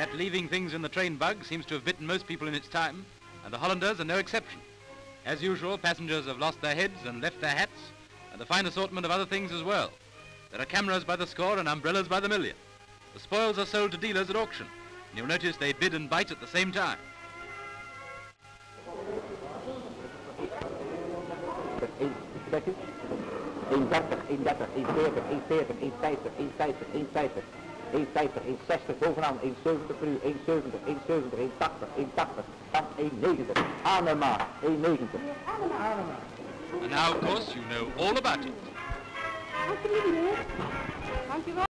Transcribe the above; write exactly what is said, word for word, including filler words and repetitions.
That leaving things in the train bug seems to have bitten most people in its time, and the Hollanders are no exception. As usual, passengers have lost their heads and left their hats, and a fine assortment of other things as well. There are cameras by the score and umbrellas by the million. The spoils are sold to dealers at auction, and you'll notice they bid and bite at the same time. een dertig, een dertig, een veertig, een veertig, een vijftig, een vijftig, een vijftig, een vijftig, een zestig, bovenaan, een zeventig per uur, een zeventig, een zeventig, een tachtig, een tachtig, dan een negentig. Anema, een negentig. And now, of course, you know all about it.